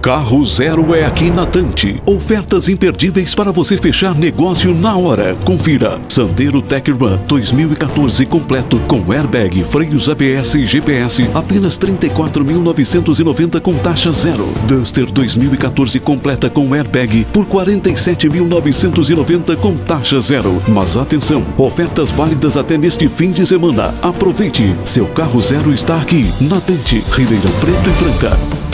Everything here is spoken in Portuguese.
Carro zero é aqui na Tante. Ofertas imperdíveis para você fechar negócio na hora. Confira. Sandero Tecrun 2014 completo com airbag, freios ABS e GPS, apenas R$ 34.990 com taxa zero. Duster 2014 completa com airbag por R$ 47.990 com taxa zero. Mas atenção, ofertas válidas até neste fim de semana. Aproveite. Seu carro zero está aqui na Tante, Ribeirão Preto e Franca.